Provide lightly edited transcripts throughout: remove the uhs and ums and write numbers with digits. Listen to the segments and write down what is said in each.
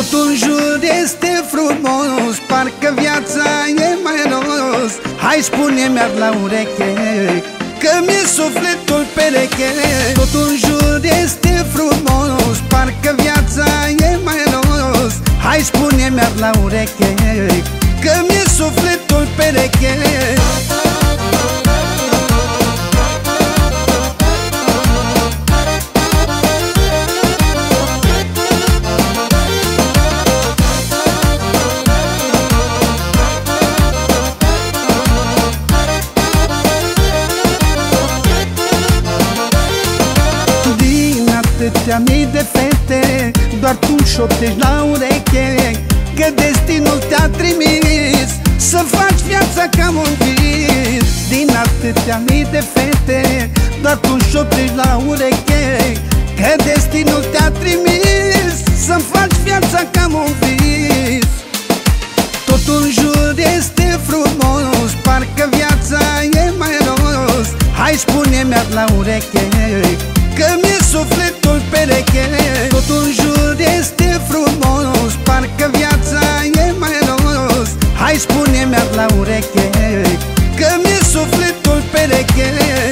Totul în jur este frumos, parcă viața e mai rost. Hai spune-mi iar la ureche, că mi-e sufletul pereche. Totul în jur este frumos, parcă viața e mai rost. Hai spune-mi iar la ureche, că mi-e sufletul pereche. Atâtea mii de fete, doar tu șoptești la ureche, că destinul te-a trimis să faci viața ca un vis. Din atâtea mii de fete, doar tu șoptești la ureche, că destinul te-a trimis să faci viața ca un vis. Totul în jur este frumos, parcă viața e mai rost. Hai spune-mi iar la ureche, că mi-e sufletul pereche. Totul în jur este frumos, parcă viața e mai rost. Hai spune-mi iar la ureche, că mi-e sufletul pereche.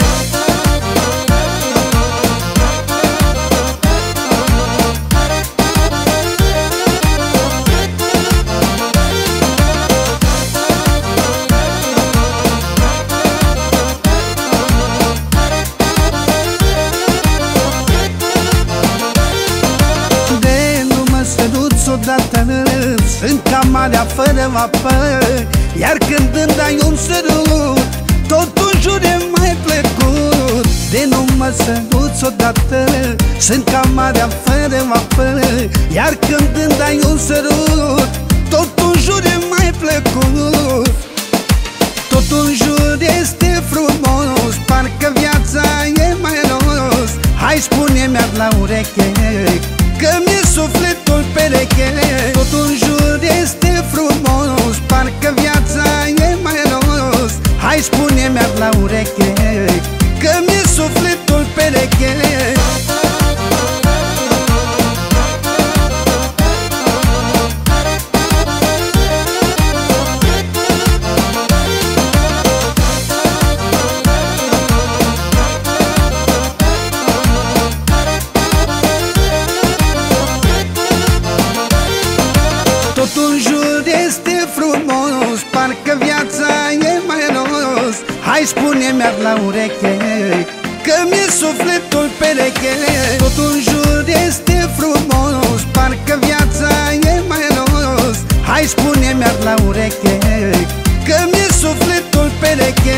Sunt ca marea fără apă, iar când îmi dai un sărut, totul jur e mai plăcut. De nu mă săruți odată, sunt ca marea fără apă, iar când îmi dai un sărut, totul jur e mai plăcut. Totul în jur este frumos, parcă viața e mai rost. Hai spune-mi iar la ureche, că mi-e sufletul pereche. Totul în jur este frumos, parcă viața e mai rost. Hai spune-mi iar la ureche, că mi-e sufletul pereche. Totul în jur este frumos, parcă viața e mai rost. Hai spune-mi iar la ureche, că mi-e sufletul pereche. Totul în jur este frumos, parcă viața e mai rost. Hai spune-mi iar la ureche, că mi-e sufletul pereche.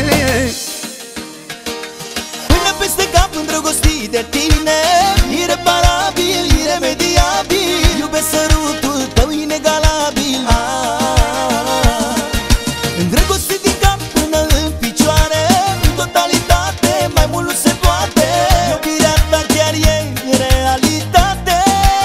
Până peste cap îndrăgostit de tine, ireparabil, iremediabil, iubesc sărutul tău inegalabil. Îndrăgostit din cap până în picioare, în totalitate, mai mult nu se poate. Iubirea ta chiar e realitate.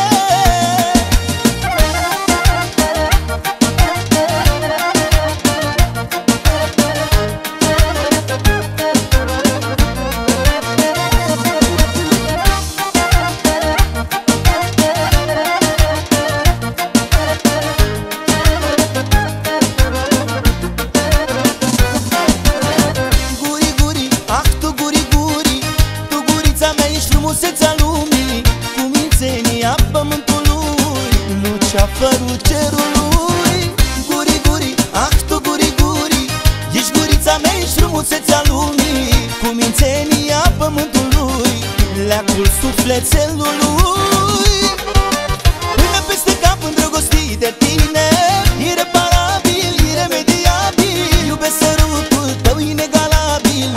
Frumusețea lumii, cumințenia pământului, lucea fărul cerului. Guri, guri, ah tu guri, guri, ești gurița mea, ești frumusețea lumii, cumințenia pământului, leacul sufletelului. Până peste cap îndrăgostit de tine, ireparabil, iremediabil, iubesc sărutul tău inegalabil.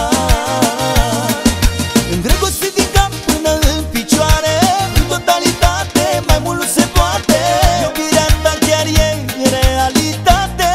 Îndrăgostit din cap până în picioare, în totalitate, mai mult nu se poate. Iubirea ta chiar e realitate.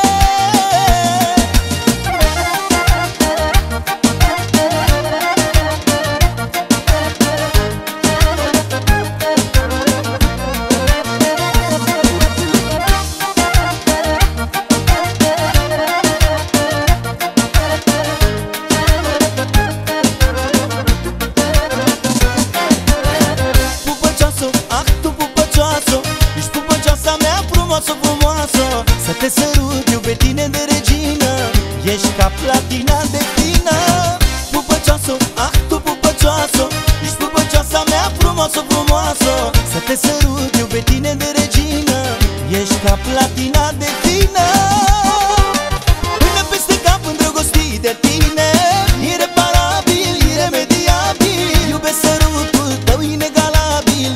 te sărut, eu pe tine de regină. Ești ca platina de fină. Până peste cap îndrăgostit de tine, ireparabil, iremediabil. Iubesc sărutul tău inegalabil.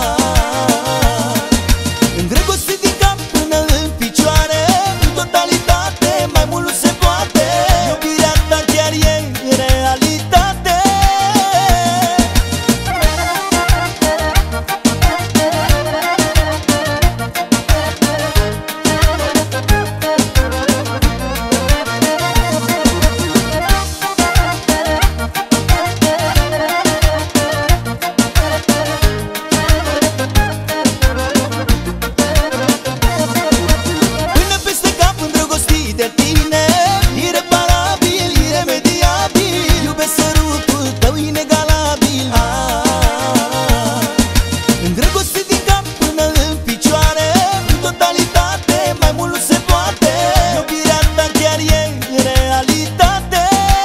Îndrăgostit din cap până în picioare, în totalitate, mai mult nu se poate. Iubirea ta chiar e realitate. Până peste cap îndrăgostit de tine, ireparabil, iremediabil. Iubesc sărutul tău inegalabil. Îndrăgostit din cap până în picioare, în totalitate, mai mult nu se poate. Iubirea ta chiar e realitate.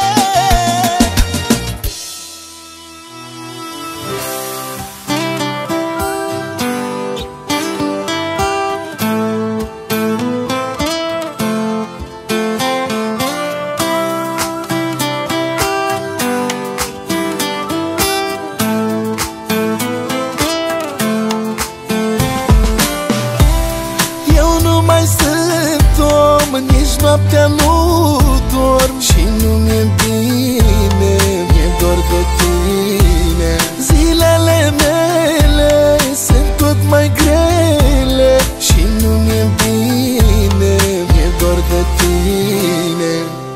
Eu nu mai sunt om, nici noaptea nu dorm. Și nu mi-e bine, mi-e dor de tine. Zilele mele sunt tot mai grele. Și nu mi-e bine, mi-e dor de tine.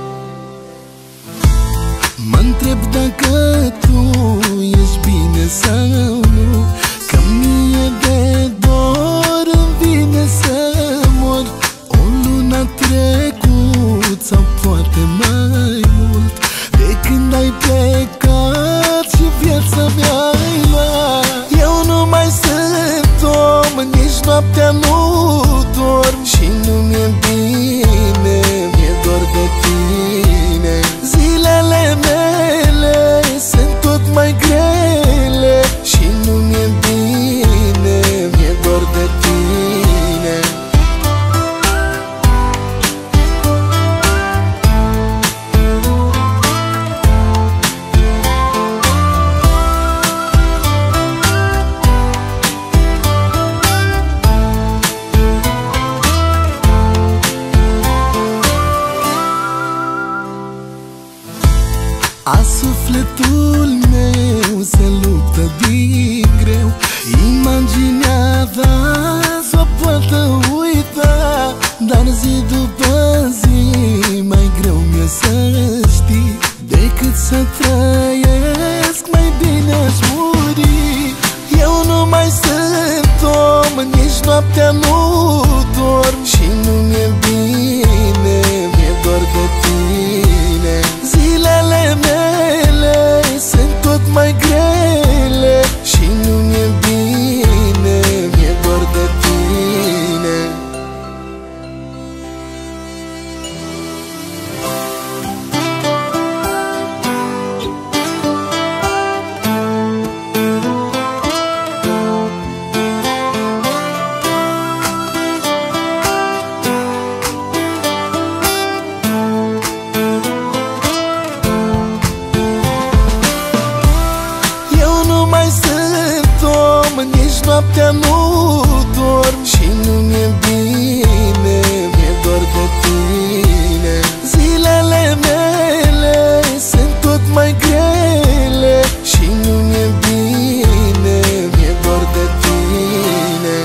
Mă-ntreb dacă tu ești bine sau nu, că mie de dor îmi vine să mor. O lună a trecut sau poate mai mult de când ai plecat și viața mi-ai luat. Eu nu mai sunt om, nici noaptea nu dorm. Și nu mi-e bine, mi-e dor de tine. Zilele mele sunt tot mai grele. Și nu mi-e bine, mi-e dor de tine. A sufletul meu se luptă din greu. Imaginează s-o poată uita, dar zi după zi mai greu mi-e să știi. Decât să trăiesc, mai bine aș muri. Eu nu mai sunt om, nici noaptea nu dorm. Și nu mi-e bine, mi-e dor de tine. Zilele mele sunt tot mai grele. Și nu mi-e bine, mi-e dor de tine. Nici noaptea nu dorm. Și nu mi-e bine, mi-e dor de tine. Zilele mele sunt tot mai grele. Și nu mi-e bine, mi-e dor de tine.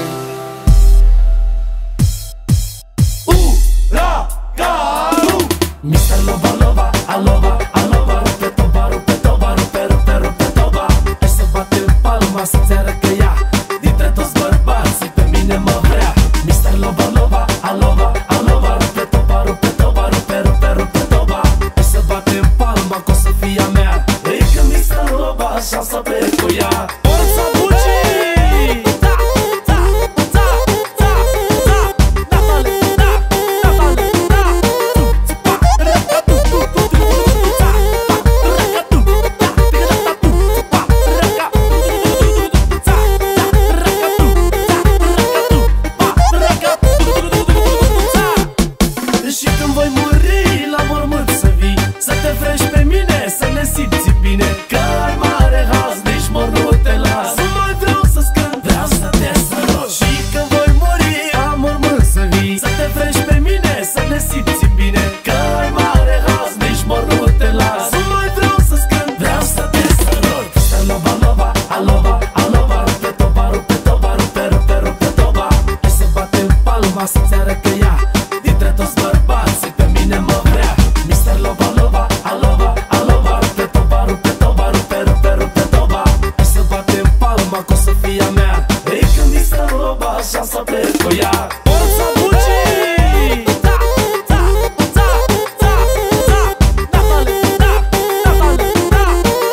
Huracanu! Mr. Lova Lova, alova, alova. Rupe toba, rupe toba, rupe, rupe, rupe toba. Hai să batem palma, să-ți arăt că ea dintre toți bărbați cu ea. Forța Bucii! Da, da, da, da, da, da, vale, da, da, vale, da.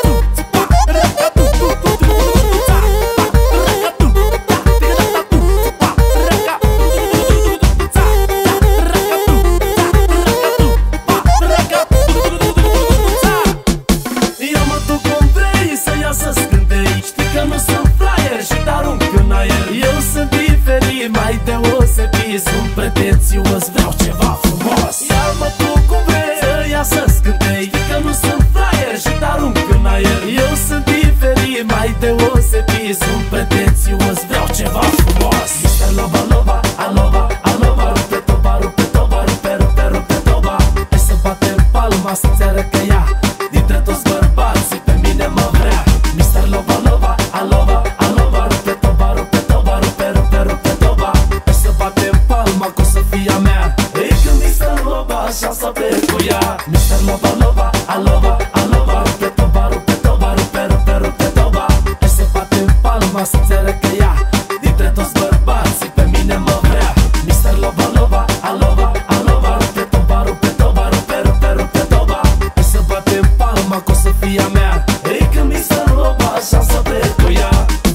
Ia-mă tu cum vrei să iasă scântei. Știi că nu sunt flyer și te arunc în aer. Eu sunt diferit, mai deosebit, sunt pretențios, vreau ceva frumos. Ia-mă tu cum vrei să iasă scântei. Știi că nu sunt flyer și te arunc în aer. Eu sunt diferit, mai deosebit, sunt pretențios, vreau ceva frumos. Mr. Lova Lova, alova, alova, rupe toba, rupe toba, rupe, rupe, rupe toba. Hai să batem palma să-ți arăt că ea dintre toți bărbații pe mine mă vrea. Mr. Lova Lova, alova, alova, rupe toba, rupe toba, rupe, rupe, rupe toba. Hai să batem palma cu Sofia mea. Ei când Mr. Lova așa să plec cu ea. Mr. Lova Lova, alova, alova, rupe toba, rupe toba, rupe, rupe, rupe toba. Hai să batem palma să-ți arăt că ea dintre toți bărbații pe mine mă vrea. Mr. Lova Lova, alova, alova, rupe toba, rupe toba, rupe, rupe, rupe toba. Hai să batem palma cu Sofia mea. Ei când Mr. Lova așa să plec cu ea.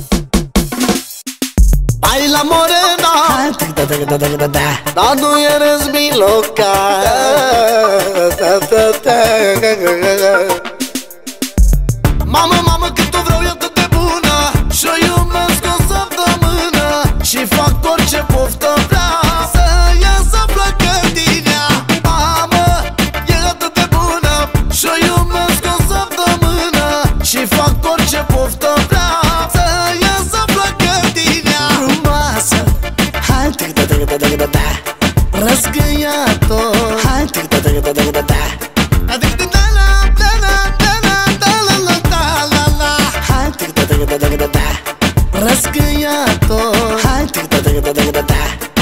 Baila morena, dar nu eres mi loca. Mamă, mamă, cât o vreau e atât de bună și-o iubesc o săptămână și fac orice poftă vrea să iasă placă din ea. Mamă, e atât de bună și-o iubesc o săptămână și fac orice poftă vrea să iasă placă din ea. Frumoasă, hai, tic-da-tic-da-tic-da-da, răzgâiat-o, hai, tic-da-tic-da-tic-da-da, răzgâiat-o, hai, tic-da-tic-da-tic-da-da,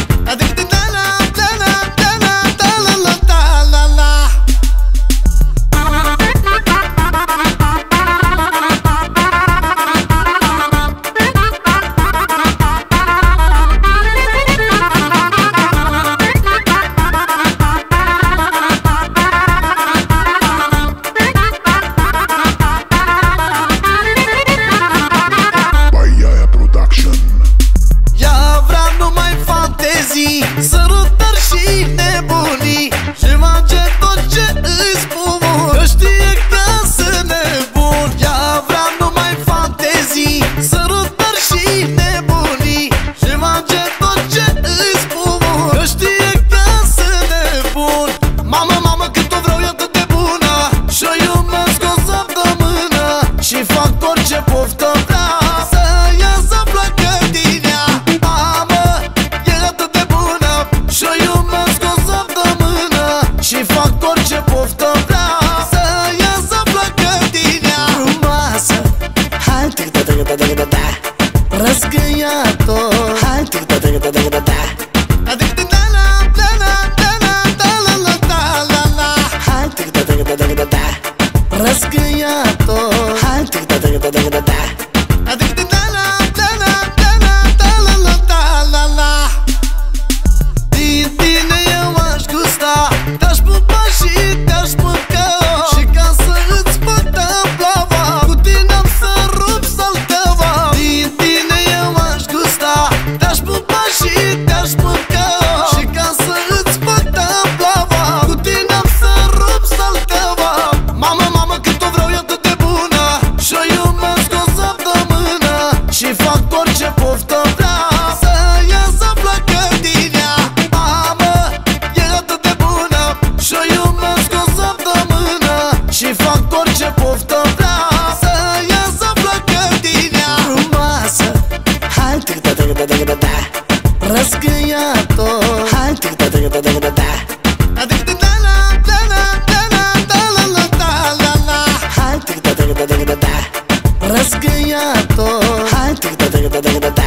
sărutări și nebunii și face tot ce îi spun, că știe că sunt nebun. Ea vrea numai fantezii, sărutări și nebunii și face tot ce îi spun, că știe că sunt nebun. Mamă, mamă, cât o vreau e atât de bună și-o iubesc o săptămână și fac orice poftă vrea să iasă placă din ea. Mamă, e atât de bună și-o iubesc o săptămână și fac orice poftă vrea să iasă placă din ea. Frumoasă, hai, tic-da-tic-da-tic-da-da, răzgâiat-o, hai, tic-da-tic-da-tic-da-da, hai, tic-da-tic-da-tic-da-da, răzgâiat-o, hai, tic-da-tic-da-tic-da-da. Din tine eu aș gusta, te-aș pupa și te-aș mânca și ca să îți bătăm plava, cu tine am să rup saltăva. Din tine eu aș gusta, te-aș pupa și te-aș mânca și ca să îți bătăm plava, cu tine am să rup saltăva. Mamă, mamă, cât o vreau e atât de bună și-o iubesc o săptămână și fac orice poftă vrea să iasă placă din ea. Mamă, e atât de bună și-o iubesc o săptămână și fac orice poftă vrea să iasă placă din ea. Frumoasă, hai, tic-da-tic-da-tic-da-da, răzgâiat-o, hai, tic-da-tic-da-tic-da-da, hai, tic-da-tic-da-tic-da-da, răzgâiat-o, hai, tic-da-tic-da-tic-da-da.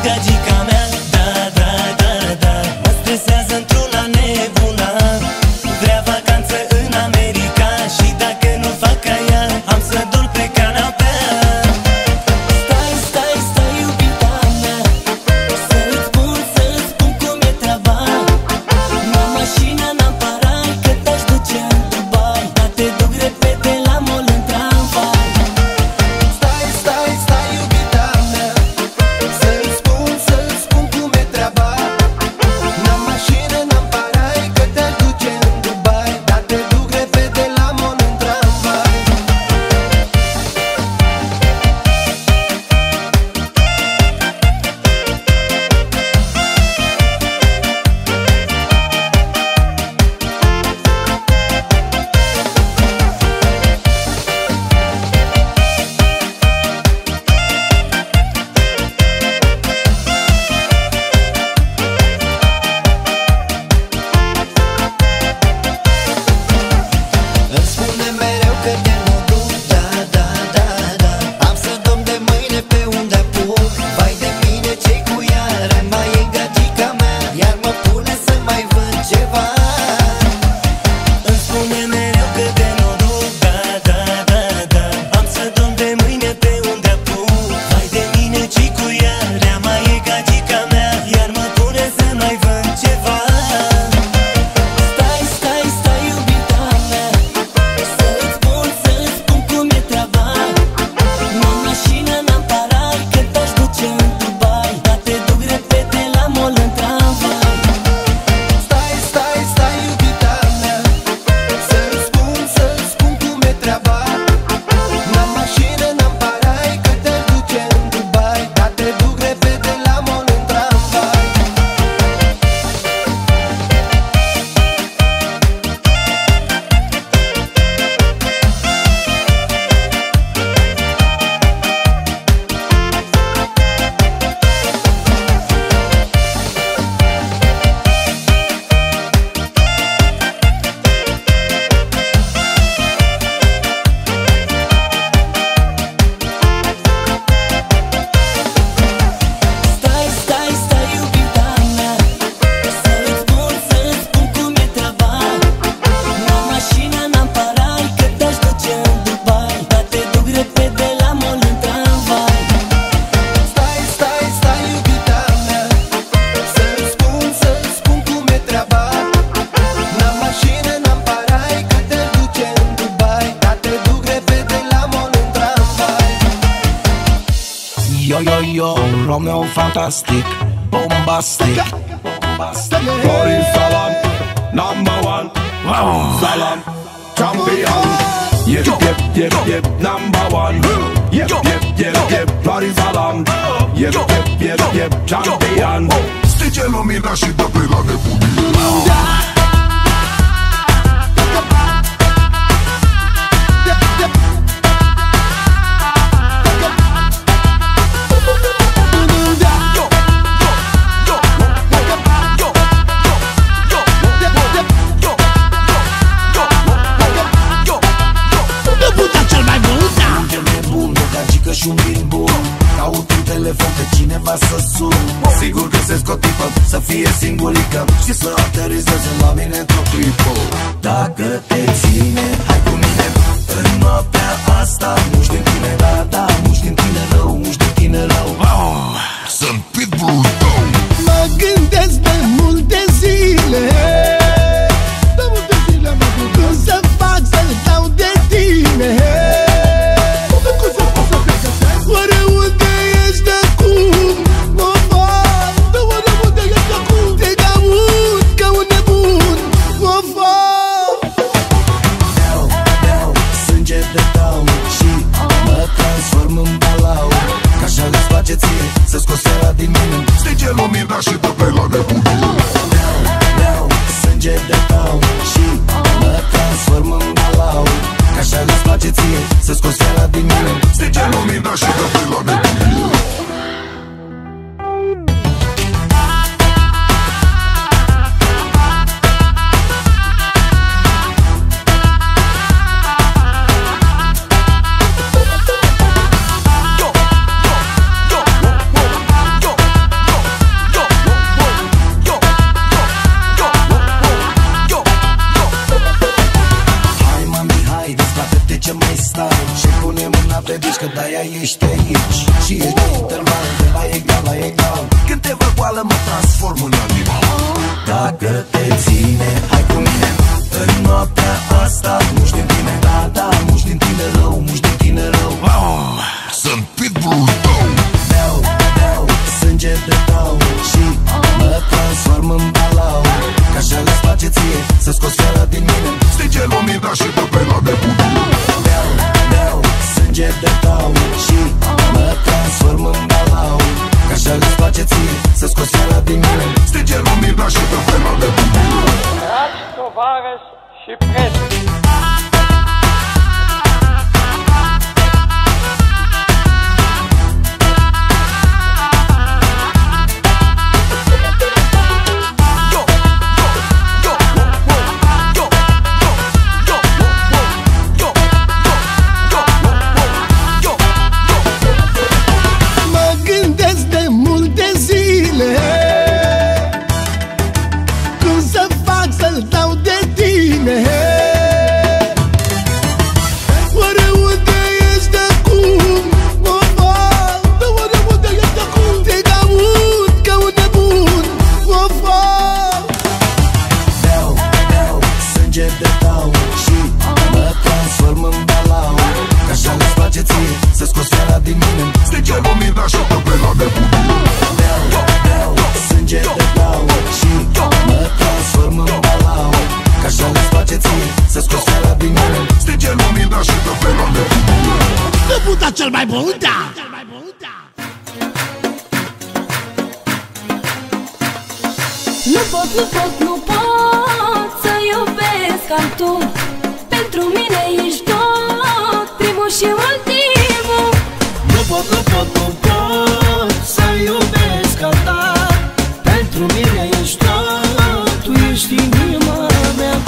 gagica mea. Da, da, da, da, mă stresează într-una nebuna. Vrea vacanță în America și dacă nu fac ca ea, am să dorm pe canapea. Stai, stai, stai, iubita mea, să-ți spun cum e treaba. N-am mașină, n-am parai, că te-aș duce în Dubai, dar te duc repede la mall în tramvai. Stai, stai, stai, iubita mea, să-ți spun cum e treaba. N-am mașină, n-am parai, că te-aș duce în Dubai, dar te duc repede la mall în tramvai. Îmi spune mereu că de nu duc, da, da, da, da. Am să dorm de mâine pe unde apuc. Vai de mine, ce-i cu ea, mai e gagica mea, iar mă pune să mai vând ceva. Îmi spune mereu că te nu duc, da, da, da, da. Am să dorm de mâine pe unde apuc. Vai de mine, ce-i cu ea, rea mai e gagica mea, iar mă pune să mai vând ceva. Stai, stai, stai, iubita mea, să-ți spun cum e treaba. N-am mașină, n-am parai, că te-aș duce în Dubai, dar te duc repede la mall în tramvai. Stai, stai, stai, iubita mea, să-ți spun cum e treaba. N-am mașină, n-am parai, că te-aș duce în Dubai, dar te duc repede la mall în tramvai. Stai, stai, stai, iubita mea, să-ți spun cum e treaba. N-am mașină, n-am parai, că te-aș duce în Dubai, dar te duc repede la mall în tramvai. Stai, stai, stai, iubita mea, să-ți spun cum e treaba. N-am mașină, n-am parai, că te-aș duce în Dubai, dar te duc repede la mall în tramvai. Yo, yo, yo, Romeo fantastic, bombastic, Florin Salam, number one, Salam, champion. Yep, yep, yep, yep, number one. Yep, yep, yep, yep, Florin Salam. Yep, yep, yep, yep, champion. Stinge lumina și dă play la nebunie. Înger nebun, o gagică și un bin bun. Caut un telefon pe cineva să sun. Sigur găsesc o tipă să fie singurică și să aterizeze la mine într-o clipă. Dacă te ține, hai cu mine în noaptea asta. Nu știu tine, da, da, nu știu tine rău, nu știu tine rău. Sunt pitbull-ul tău. Mă gândesc de multe zile, de multe zile mă duc să fac să-l dau de tine. Oare unde ești acum? Mă fac, de oare unde ești acum? Te caut ca un nebun, mă fac. Beau sânge de tău și mă transform în balau. Că așa îți place ție să scoți seara din mine. Stinge lumina și dă play la nebunie. Beau sânge de tău și mă transform în balau. Că așa îți place ție să scoți seara din mine. Stinge lumina și dă play la nebunie. înțelegi că de-aia ești aici și ești de interval, de la egal la egal. Când te văd goală mă transform în animal. Dacă te ține, hai cu mine în noaptea asta. Muși din tine, da, da, muși din tine rău, muși din tine rău. Sunt pitbull-ul tău. Beau, beau, sânge de tău și mă transform în balau. Că așa le-ți place ție să scoți fiara din mine. Stige lumina și dă pe la nebunie. Beau, beau, sânge de tău și mă transform în balau. Că așa le-ți place ție să scoți fiara din mine. Stige lumina și dă pe la nebunie. Dragi tovarăși și prieteni, cel mai bun, da! Nu pot să iubesc ca tu. Pentru mine ești tot, primul și ultimul. Nu pot să iubesc ca ta. Pentru mine ești tot, tu ești inima mea.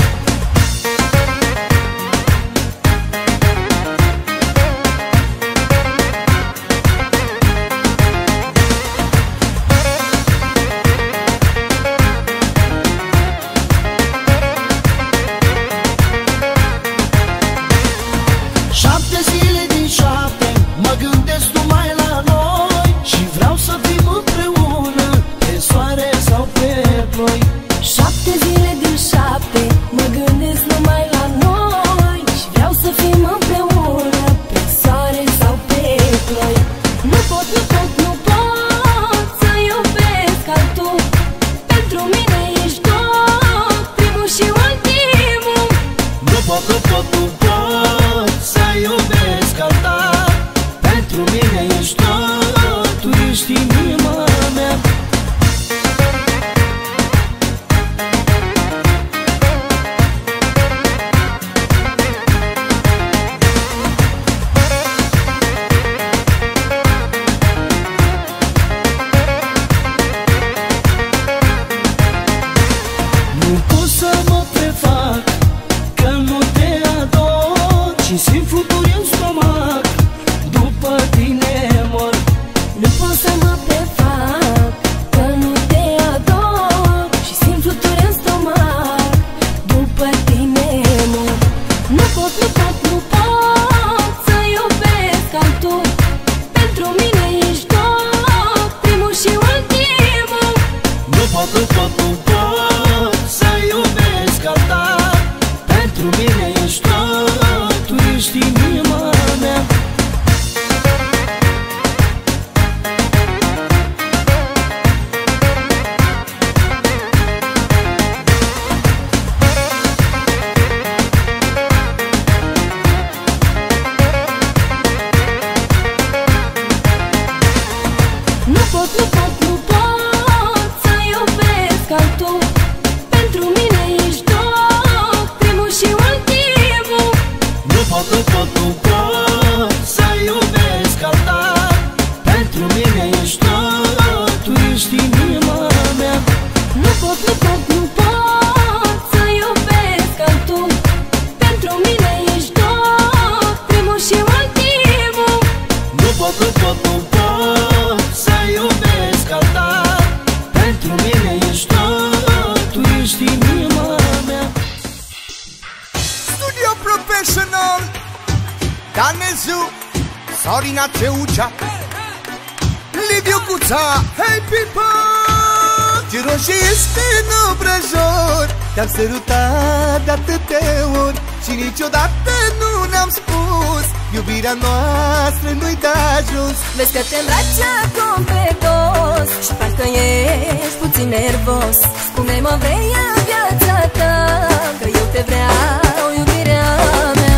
Florina Ceucea, Liviu Cuța, hey people! Giroșii este în obrăjor, te-am sărutat de atâtea ori și niciodată nu ne-am spus iubirea noastră nu-i de ajuns. Vezi că te îmbraci acum pe dos și parcă ești puțin nervos. Spune-mă, vrei în viața ta, că eu te vreau, iubirea mea.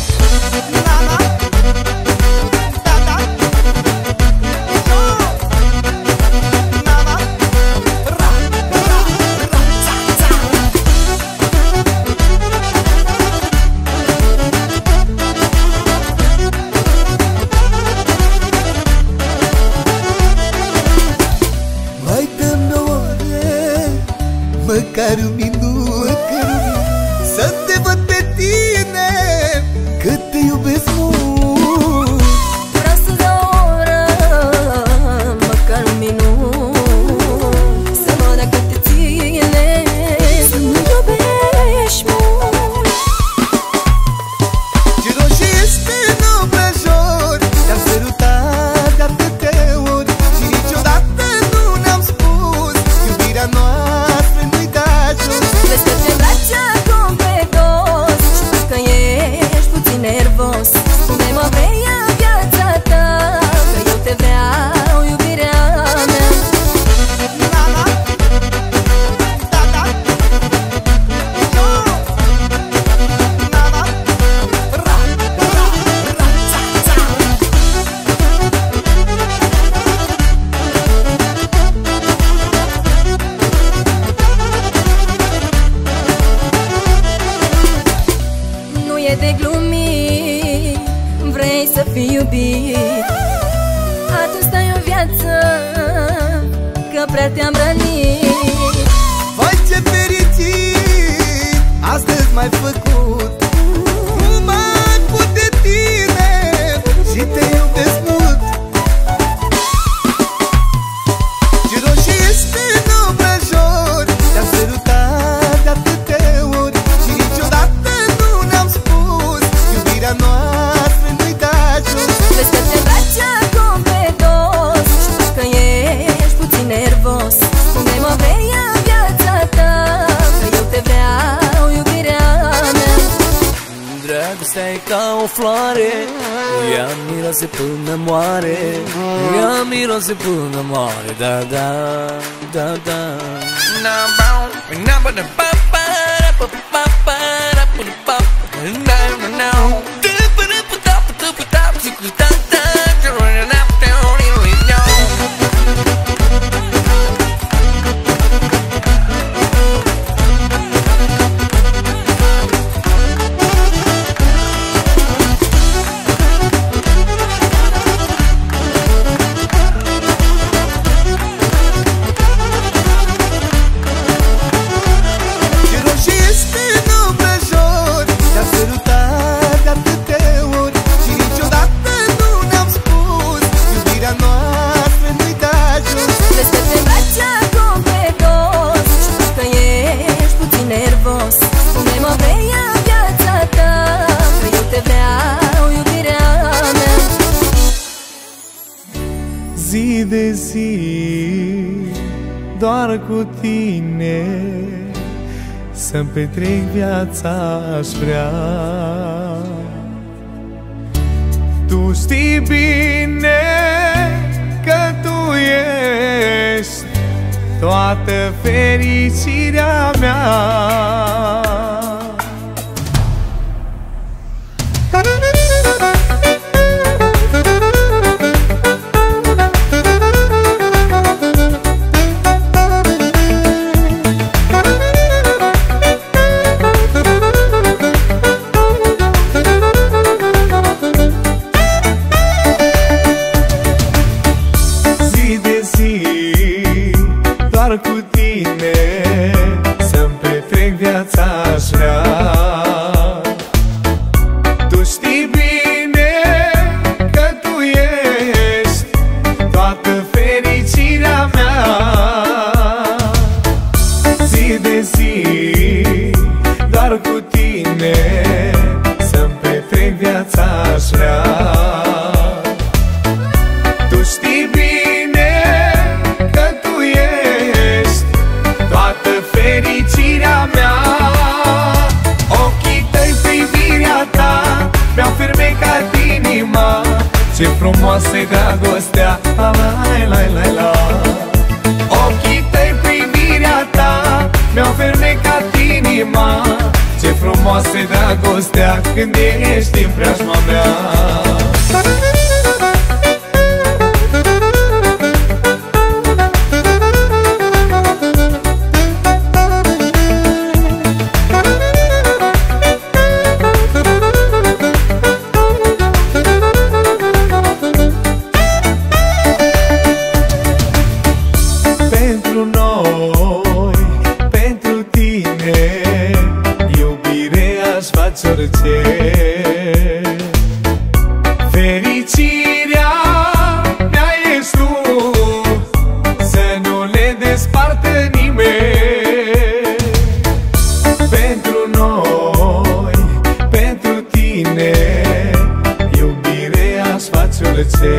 Măcar un minut, să te văd pe tine, că te iubesc mult. Vreau să dau o oră, măcar un minut, să văd dacă te ține, să nu iubești mult. Giroșii este în obrăjor, te-am sărutat de atâtea ori și niciodată nu ne-am spus iubirea noastră nu-i de ajuns. Vezi că te îmbraci acum pe dos și parcă ești puțin nervos. Spune-mă, vrei în viața ta, că eu te vreau, iubirea mea. Nu e de glumit, vrei să fii iubit, atunci stai în viață, că prea te-am rănit. Vai ce fericit astăzi m-ai făcut, nu mai pot de tine și te iubesc mult. Giroșii este în obrăjor, te-am sărutat de atâtea ori și niciodată nu ne-am spus iubirea noastră nu-i de ajuns. Vezi că te îmbraci acum pe dos și parcă ești puțin nervos. Spune-mă, vrei în viața ta, că eu te vreau, iubirea mea. Dragostea e ca o floare, ea miroase până moare, ea miroase până moare, da, da, da, da. Giroșii este în obrăjor, te-am sărutat de atâtea ori și niciodată nu ne-am spus iubirea noastră nu-i de ajuns. Vezi că te îmbraci acum pe dos și parcă ești puțin nervos. Spune-mă, vrei în viața ta, că eu te vreau, iubirea mea. Zi de zi, doar cu tine să-mi petrec viața aș vrea. Tu știi bine că tu ești toată fericirea mea. Zi de zi, doar cu tine să-mi petrec viața aș vrea. Tu știi bine că tu ești toată fericirea mea. Zi de zi, doar cu tine să-mi petrec viața aș vrea. ce frumoasă-i dragostea, la la la la la. Ochii tăi, privirea ta, mi-au fermecat inima. Ce frumoasă-i dragostea când ești în preajma mea. Pentru noi, pentru tine, iubire aș face orice. Fericirea mea ești tu, să nu ne despartă nimeni. Pentru noi, pentru tine, iubire aș face orice.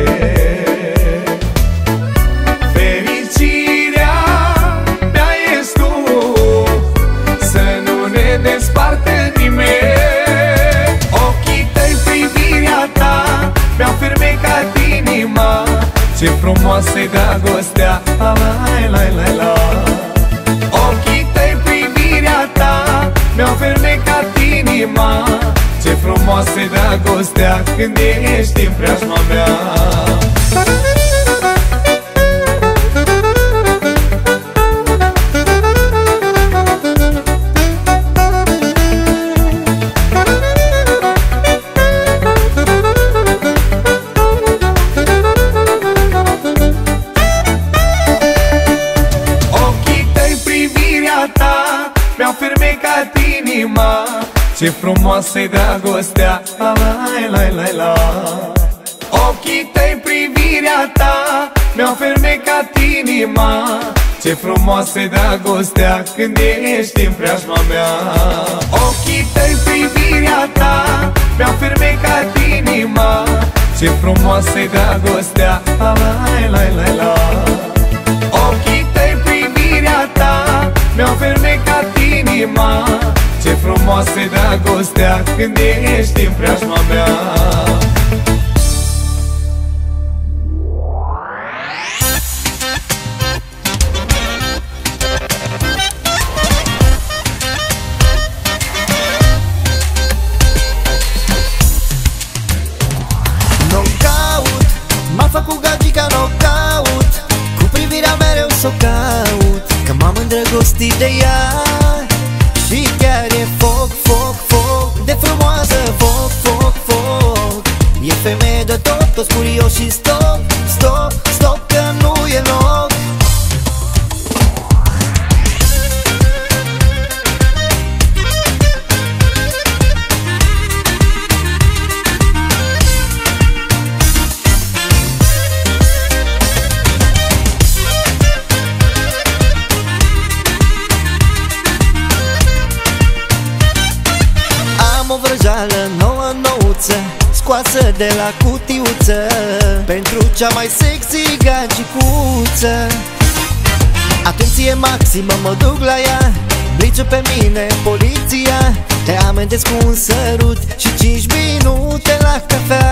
Fericirea mea ești tu, să nu ne despartă nimeni. Ochii tăi, privirea ta, mi-au fermecat inima. Ce frumoasă-i dragostea, la la la la la. Ochii tăi, privirea ta, mi-au fermecat inima. Ce frumoasă-i dragostea când ești în preajma mea. Mi-au fermecat inima. Ce frumoasă-i dragostea, la la la la la. Ochii tăi, privirea ta, mi-au fermecat inima. Ce frumoasă-i dragostea când ești în preajma mea. Ochii tăi, privirea ta, mi-au fermecat inima. Ce frumoasă-i dragostea, la la la la la. Ochii tăi, privirea ta, mi-au fermecat inima. Ce frumoasă-i dragostea când ești în preajma mea. Knockout, m-a făcut gagica knockout. Cu privirea mereu s-o caut, că m-am îndrăgostit de ea. Și chiar e foc, foc, foc, de frumoasă, foc, foc, foc. E femeie de tot, toți curioși și stop, stop, stop, că nu e loc. O vrăjală nouă, nouță, scoasă de la cutiuță, pentru cea mai sexy gagicuță. Atenție maximă, mă duc la ea, bliciu pe mine poliția. Te amendesc cu un sărut și 5 minute la cafea.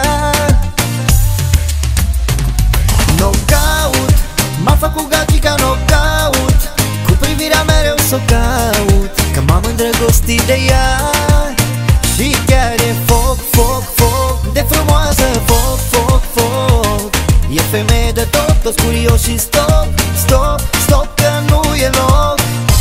Knockout, m-a făcut gagica knockout. Cu privirea mereu s-o caut, că m-am îndrăgostit de ea. Și chiar e foc, foc, foc, de frumoasă, foc, foc, foc. E femeie de tot, toți curioși și stop, stop, stop, că nu e loc.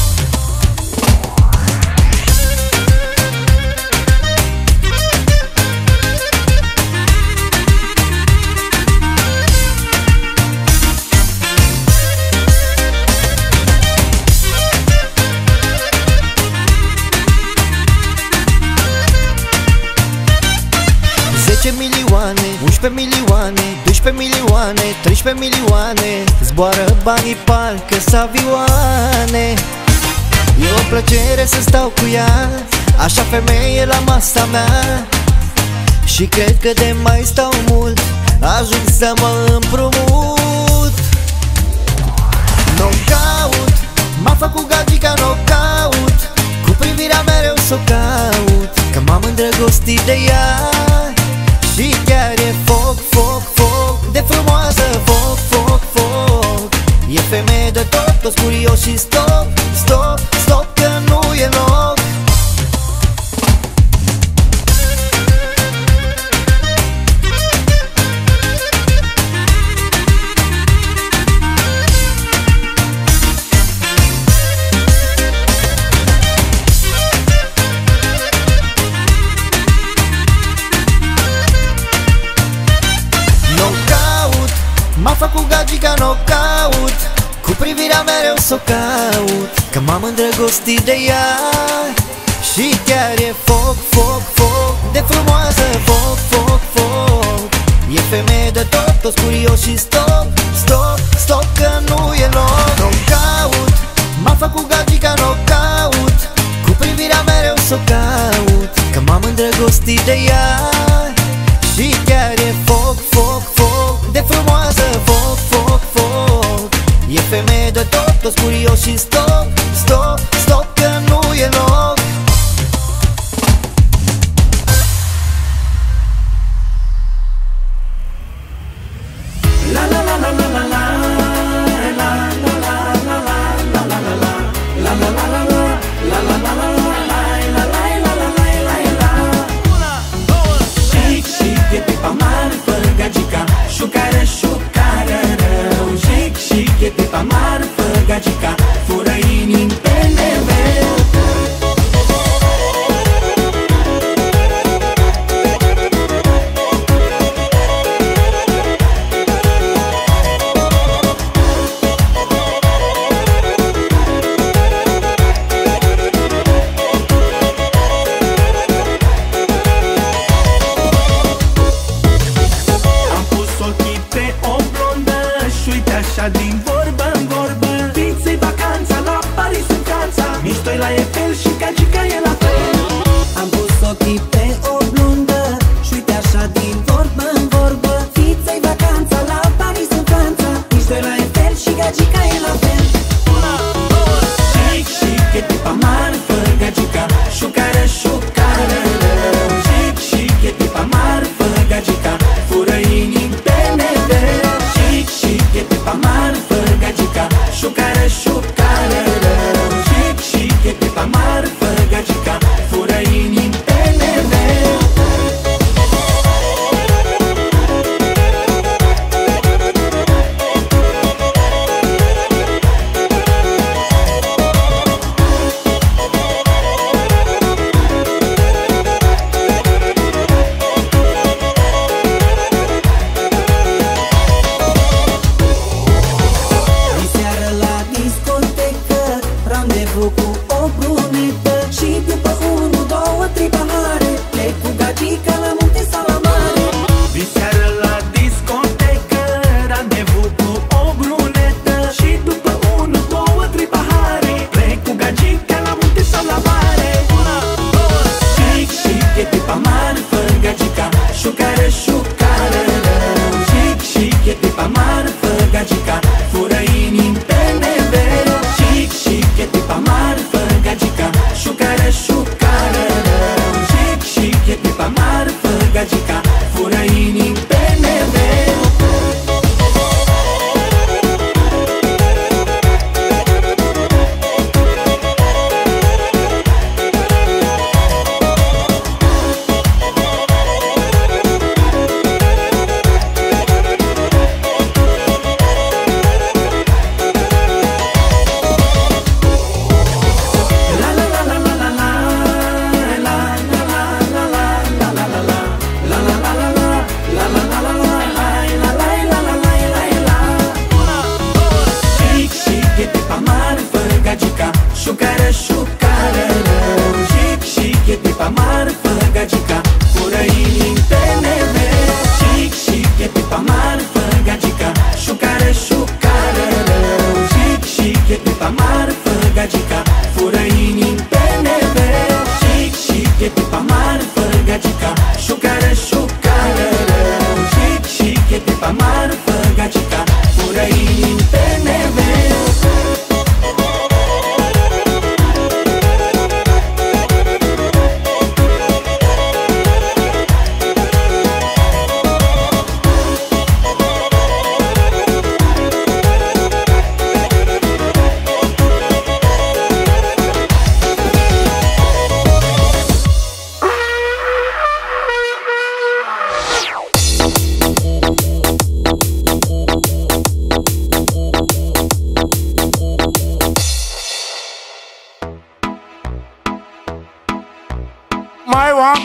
Milioane, 11 milioane, 12 milioane, 13 milioane. Zboară banii parcă s avioane. E o plăcere să stau cu ea, așa femeie la masa mea. Și cred că de mai stau mult, ajung să mă împrumut. Knockout, m-a făcut gagica knockout. Cu privirea mereu s-o caut, că m-am îndrăgostit de ea. Și chiar e foc, foc, foc. curios și stop, stop, stop că nu e loc. M-a făcut gagica knockout, cu privirea mereu s-o caut, că m-am îndrăgostit de ea. Și chiar e foc, foc, foc, de frumoasă, foc, foc, foc. E femeie de tot, toți curioși și stop, stop, stop că nu e loc. Knockout, m-a făcut gagica knockout, cu privirea mereu s-o caut, că m-am îndrăgostit de ea. Și chiar e foc, foc, foc, de frumoasă, foc, foc, foc. E femeie de tot, toți curioși și stop, stop, stop că nu e loc. La la la la la la la la la la la la la la la la la la e tipa marfă, gagica, șucară, șucară rău. Chic, chic, e tipa marfă, gagica, fură inimi pe nevel. Din vorbă în vorbă, fiți-i vacanța la Paris în Franța. Mișto-i la Eiffel și gagica e la fel. Am pus ochii pe o blondă și uite așa din vorbă în vorbă, fiți-i vacanța la Paris în Franța. Mișto-i la Eiffel și gagica e la fel. Chic, chic, e tipa marfă, gagica, șucară, șucară rău. Chic, chic, e tipa marfă, gagica, fură inimi pe nevel. Chic, chic, e tipa marfă, gagica, șucară, șucară rău. Chic, chic, e tipa marfă, gagica, fură inimi pe nevel. Diseară la discotecă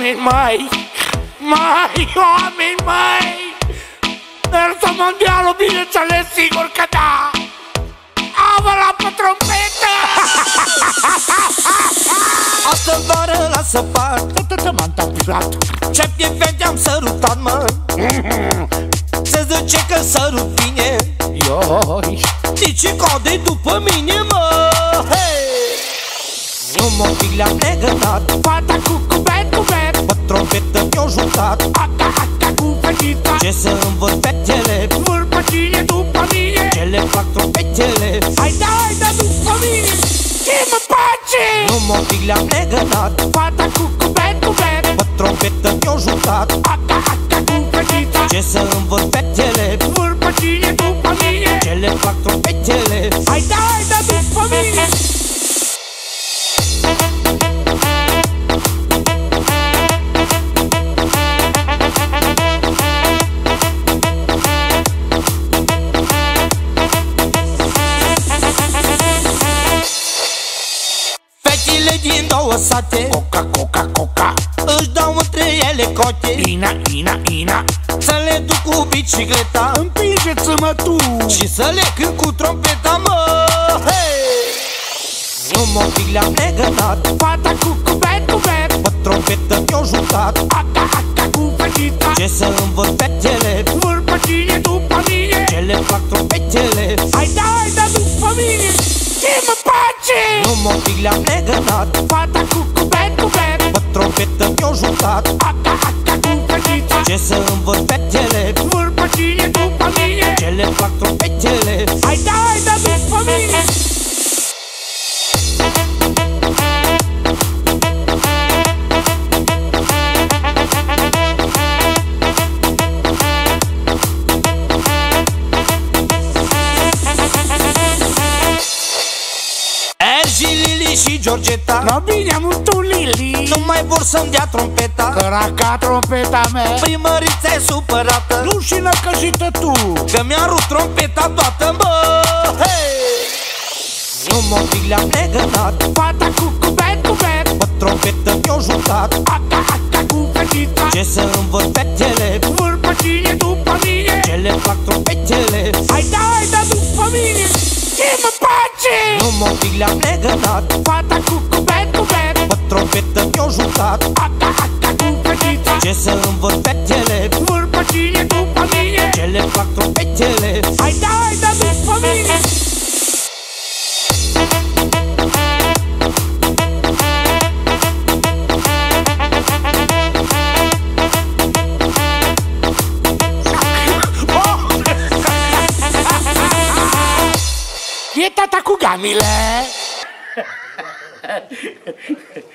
oameni, măi! Măi, oameni, măi! Mersul mondialul, bineînțeles, sigur că da! Avă la pe trompetă! Astă vară la săpat, m-am tapilat. ce piept te-am sărutat, măi. Se zice că sărut bine, Ioi! nici code după mine, mă. Un motiv le-am legănat, Fata cu cubet, pe trompetă mi-o jucat. Aca cu făcita, Ce să învăț fetele, vâr pe cine după mine. ce le plac trompetele. Hai da după mine, ce mă place. Un motiv le-am legănat, Fata cu cubet, pe trompetă mi-o jucat. Aca cu făcita, Ce să învăț fetele, vâr pe cine după mine. ce le plac trompetele. Hai da după mine. Fetele din două sate, Coca, își dau între ele cote. Ina, Să le duc cu bicicleta, împingeți-mă tu. și să le cânt cu trompeta, mă. Un motiv le-am legănat, Fata cu cubet, pe trompetă mi-o jucat. Aca cu făcita, Ce să învăț fetele, vâr pe cine după mine. ce le plac trompetele. Hai da după mine, ce mă place. Un motiv le-am legănat, Fata cu cubet, pe trompetă mi-o jucat. Aca cu făcita, Ce să învăț fetele, vâr pe cine după mine. ce le plac trompetele. Hai da după mine. Ergi, Lili și Georgeta, No bine, am tu Lili, nu mai vor să-mi dea trompeta. căraca trompeta mea. Primărița e supărată, Nu și năcăjită tu. că mi-a rupt trompeta toată, mă. Un motiv le-am legănat, Fata cu cubet, pe trompetă mi-o jucat. Aca cu făcita, Ce să învăț fetele, vâr pe cine după mine. ce le plac trompetele. Hai da după mine, ce mă place. Un motiv le-am legănat, Fata cu cubet, pe trompetă mi-o jucat. Aca cu făcita, Ce să învăț fetele, vâr pe cine după mine. ce le plac trompetele. Hai da după mine. E tata cu gamile.